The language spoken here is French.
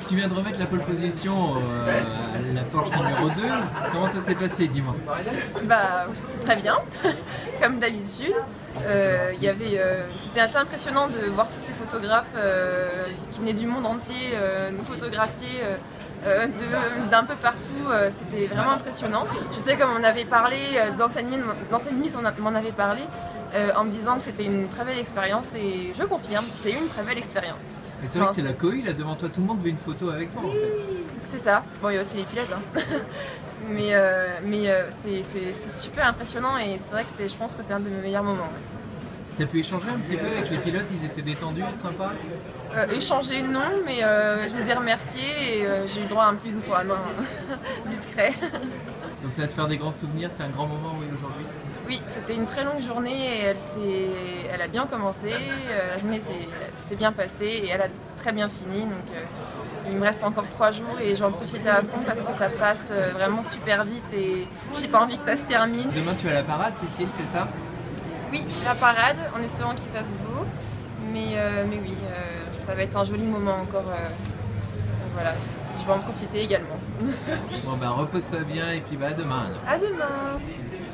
tu viens de remettre la pole position à la Porsche numéro 2. Comment ça s'est passé, dis-moi? Bah, très bien, comme d'habitude. C'était assez impressionnant de voir tous ces photographes qui venaient du monde entier nous photographier d'un peu partout. C'était vraiment impressionnant. Je sais, comme on avait parlé, d'ancienne mise, on m'en avait parlé en me disant que c'était une très belle expérience, et je confirme, c'est une très belle expérience. Et c'est vrai que c'est la cohue là devant toi, tout le monde veut une photo avec toi en fait. C'est ça. Bon, il y a aussi les pilotes, hein. mais c'est super impressionnant, et c'est vrai que je pense que c'est un de mes meilleurs moments. Tu as pu échanger un petit peu avec les pilotes, ils étaient détendus, sympas? Échanger non, mais je les ai remerciés et j'ai eu droit à un petit bisou sur la main, discret. Donc ça va te faire des grands souvenirs, c'est un grand moment, oui, aujourd'hui? Oui, c'était une très longue journée et elle a bien commencé, mais c'est bien passé et elle a très bien fini. Donc il me reste encore 3 jours et j'en profite à fond parce que ça passe vraiment super vite et j'ai pas envie que ça se termine. Demain tu as la parade, Cécile, c'est ça? Oui, la parade, en espérant qu'il fasse beau. Mais oui, ça va être un joli moment encore. Voilà, je vais en profiter également. Bon ben repose-toi bien et puis bah à demain alors. À demain!